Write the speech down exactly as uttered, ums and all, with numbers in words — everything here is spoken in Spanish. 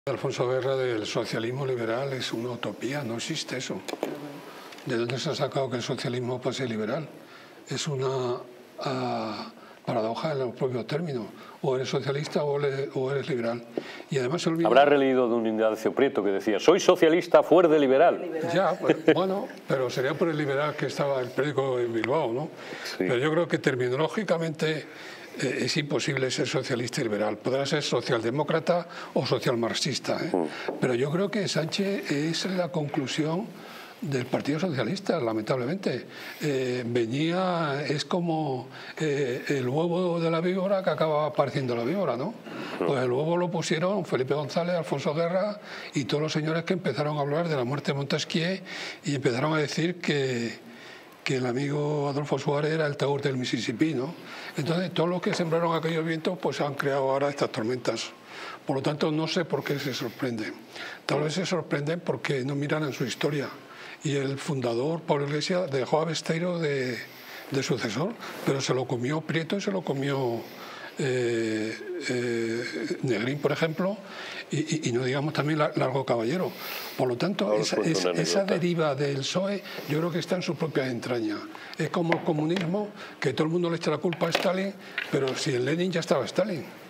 Alfonso Guerra del socialismo liberal es una utopía, no existe eso. ¿De dónde se ha sacado que el socialismo puede ser liberal? Es una uh, paradoja en los propios términos. O eres socialista o eres, o eres liberal. Y además se olvida... Habrá releído de un Ignacio Prieto que decía: soy socialista, fuerte liberal. Ya, pues, bueno, pero sería por el liberal que estaba el periódico en Bilbao, ¿no? Sí. Pero yo creo que terminológicamente eh, es imposible ser socialista y liberal. Podrá ser socialdemócrata o socialmarxista, ¿eh? Mm. Pero yo creo que Sánchez es la conclusión del Partido Socialista, lamentablemente. Eh, venía, es como eh, el huevo de la víbora que acaba apareciendo la víbora, ¿no? Pues el huevo lo pusieron Felipe González, Alfonso Guerra y todos los señores que empezaron a hablar de la muerte de Montesquieu y empezaron a decir que, que el amigo Adolfo Suárez era el Taur del Mississippi, ¿no? Entonces, todos los que sembraron aquellos vientos pues han creado ahora estas tormentas. Por lo tanto, no sé por qué se sorprenden. Tal vez se sorprenden porque no miran en su historia. Y el fundador, Pablo Iglesias, dejó a Besteiro de, de sucesor, pero se lo comió Prieto y se lo comió eh, eh, Negrín, por ejemplo, y, y, y no digamos también Largo Caballero. Por lo tanto, esa, esa, esa deriva del P S O E yo creo que está en su propia entraña. Es como el comunismo, que todo el mundo le echa la culpa a Stalin, pero si en Lenin ya estaba Stalin.